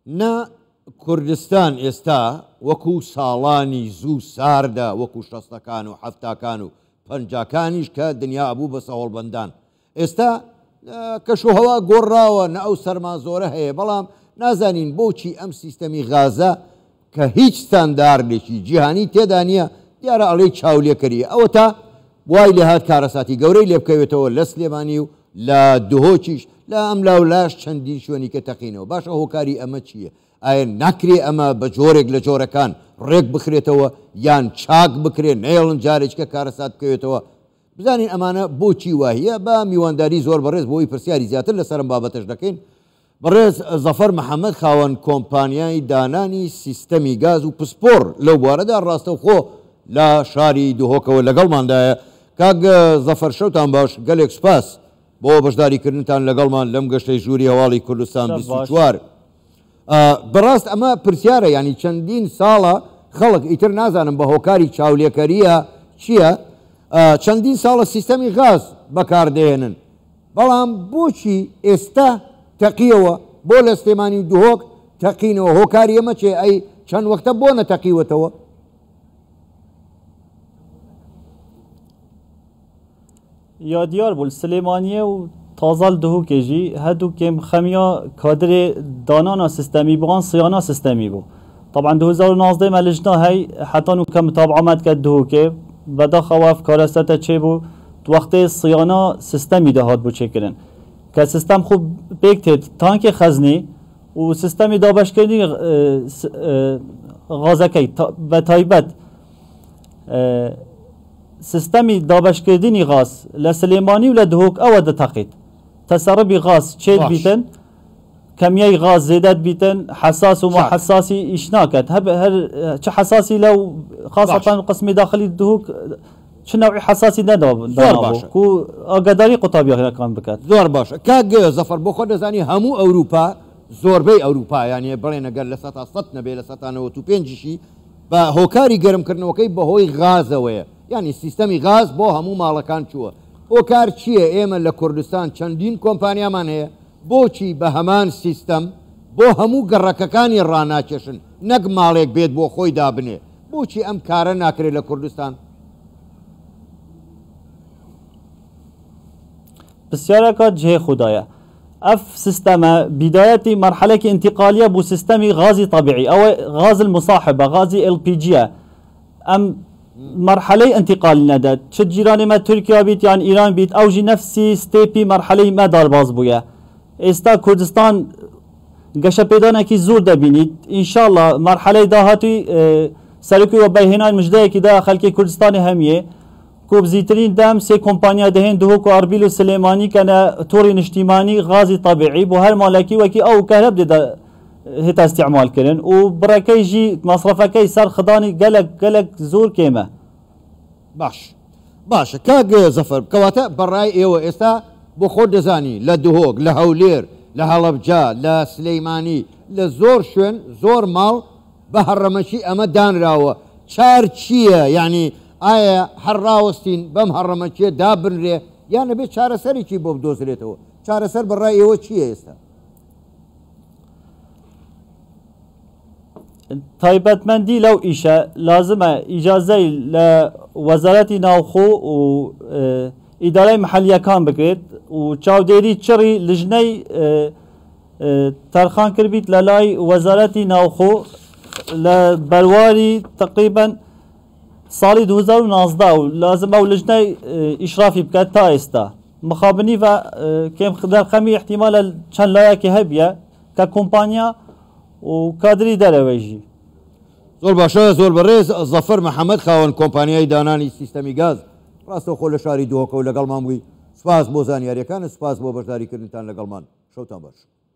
نا کوردستان ئێستا وەکو ساڵانی زوو ساردا وەکو شەستەکان و حەفتاکان و پەنجاکانیش کە دنیا بوو بە سەوڵبەندان ئێستا کەشوهەوا گۆڕاوە نە ئەو سەرما زۆرە هەیە بەڵام نازانین بۆچی ئەم سیستەمی غازە کە هیچ ستانداردێکی جیهانی تێدا نییە دیارە ئەڵێ چاولێکەریە ئەوە تا وای لێ هات کارەساتی گەورەی لێ بکەوێتەوە لە سلێمانی و لە دهۆکیش لە ئەم لاولاش چەندین شوێنی کە تەقینەوە باشە هۆکاری ئەمە چییە؟ ئایا ناکرێ ئەمە بە جۆرێک لە جۆرەکان ڕێک بخرێتەوە یان چاک بکرێت نێڵن جارێککە کارەسات بکەوێتەوە بزانین ئەمانە بۆچی وایە بە میوانداری زۆر بەڕێز بۆی پرسیاری زیاتر لەسەرم بابەتەش دەکەین بەڕێز زەفەر محەممەد خاوەن کۆمپانیای دانانی سیستەمی گاز و پسپۆر لەو بوارەدا ڕاستەوخۆ لە شاری دهۆکەوە لەگەڵماندایە کاک زەفەر شەوتان باش گەلێک سپاس بۆ بەشداریکردنتان لەگەڵمان لەم گەشتەی ژووری هەواڵی کوردستان 24 بەڕاست ئەمە پرسیارە ینی چەندین ساڵە خەڵک ئیتر نازانم بە هۆکاری چاولێکەریە چییە چەندین ساڵە سیستەمی غاز بەکاردێنن بەڵام بۆچی ئێستا تەقیەوە بۆ لە سلێمانی و دهۆک تەقینەوە هۆکاری ئەمە چێ ئەی چەند وەختە بۆ نەتەقیوەتەوە یا دیار بول سلێمانیە و تازال دهۆکێژی هەردووکێم خەمیا کادرێ دانانا سیستەمی بوان سیانا سیستەمی بوو طبعا 2019 ما لجنا هەی حتان و کە متابعەمەت کرد دهۆکێ بەداخەوە کارەسەتە چێ بوو وەختێ سیانا سیستەمی دەهات بوو چێکردن کە سیستەم خوب پێک تێت تانکێ خەزنی و سیستەمی دابەشکردنی غازەکەی بە تایبەت سیستەمی دابەشکردنی غاز لە سلێمانی و لە دهۆک ئەوە دەتەقیت تەسەڕبی غاز چێت بیتن کەمیای غاز زێدەت بیتن حساس و حساسی ئیش ناکات هەر چه حساسی لەو خاصەتەن قسمی داخلی دهۆک چ نەوعی حساسی نەداوە و ئاگاداری قوتابیەکان بکات زۆر باشە کاک زەفەر بۆ خۆ دەزانی هەموو ئەوروپا زۆربەی ئەوروپا یانێ بڵێ نەگەر لە 100 نەبێ لە 95شی بە هۆکاری گەرمکردنەوەکەی بەهۆی غازەوەیە ینی سیستەمی غاز بۆ هەموو ماڵەکان چووە هۆکار چییە ئێمە لە کوردستان چەندین کۆمپانیامان هەیە بۆچی بە هەمان سیستەم بۆ هەموو گەڕەکەکانی ڕاناکێشن نەک ماڵێک بێت بۆ خۆی دابنێ بۆچی ئەم کارە ناکرێت لە کوردستان پرسیارەکە جێ خوددایە ئەف سیستەمە بیدایەتی مەرحەلەکی انتقالیە بۆ سیستەمی غازی طبیعی ئەوە غاز المصاحبە غازی LPG-ە ئەم مرحلەی انتقالی نەدات چ جیرانی ما تورکیا بیت یان ئیران بیت ئەوژی نەفسی ستێپی مەرحەلەی ما دارباز بووە ئێستا کوردستان گەشە پێدانێکی زۆر دەبینیت ئینشاءڵڵا مەرحەلەی داهاتووی سەرۆکی وە بەهێنان مژدەیەکی دا خەڵکی کوردستانی هەمیە کۆبزیترین دەم سێ کۆمپانیا دەهێن دهۆک و ئەربیل و سلێمانی کەنە تۆڕی نیشتیمانی غازی طبیعی بۆ هەر مالەکی وەکی ئەو کەرەب دێدا هێتا استعمال کردن و بڕەکەی ژی مەصرفەکەی سەر خدانی گەلک زۆر کێمە باشە کاک زەفەر کەواتە بەڕای ئێوە ئێستا بۆ خۆ دەزانی لە دهۆک لە هەولێر لە هەڵەبجا لە سلەیمانی لە زۆر شوێن زۆر ماڵ بە هەڕەمەکی ئەمە دانراوە چار چییە یعنی ئایا هەرڕاوەستین بەم هەڕەمەکیە دابنرێ یان نەبێت چارەسەرێکی بۆ بدۆزرێتەوە چارەسەر بەڕای ئێوە چییە ئێستا تایبەتمەندی لەو ئیشە لازمە ئیجازەی لە وەزارەتی ناوخۆ و ئیدارەی محەلیەکان بکرێت و چاودێری چڕی لژنەی تەرخان کردبیت لە لای وەزارەتی ناوخۆ لە بەرواری تقریبەن ساڵی 2019 و لازم ئەو لژنەی ئیشرافی بکات تا ئێستا مخابنی و کێم دەرخەمی احتیمالە چەند لایەکی هەبیە کە کۆمپانیا و کادری دەرەوەیژی زۆر باشە زۆر بەڕێز زەفەر محەممەد خاوەن کۆمپانیای دانانی سیستەمی گاز ڕاستەوخۆ لە شاری دهۆکە و لەگەڵمان بووی سپاس بۆ زانیاریەکان سپاس بۆ بەشداریکردنتان لەگەڵمان شەوتان باش